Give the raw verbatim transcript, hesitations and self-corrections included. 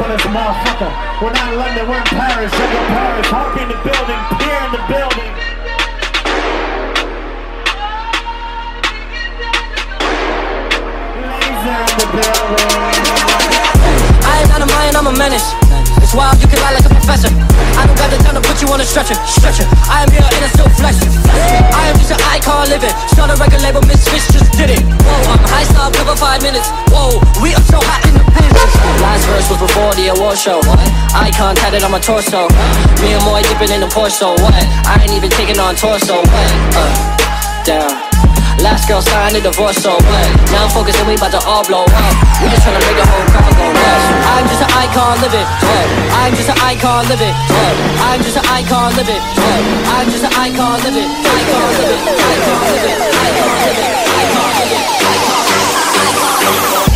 for this motherfucker. We're not in London, we're in Paris. Jangal Paris. Harp in the building. Pierre in the building. Laser in the building. I ain't out of mind, I'm a menace. It's wild, you can lie like a professor. I don't got the time to put you on a stretcher. Stretcher. I am here in a still flesh. I am just an icon living. Start a record label, Misfits just did it. Whoa, I'm high style, cover five minutes. Whoa, we are so hot in the business. Last verse was before the award show. Icon tatted on my torso. Me and Moy dipping in the Porto. What? I ain't even taking on torso. What? Uh, down. Last girl signed a divorce, so what? Now I'm focused and we about to all blow up. We just tryna make the whole crowd go nuts. I'm just an icon living, what? I'm just an icon living, what? I'm just an icon living, what? I'm just an icon living, icon living, icon living, icon living, icon living, icon living, icon living.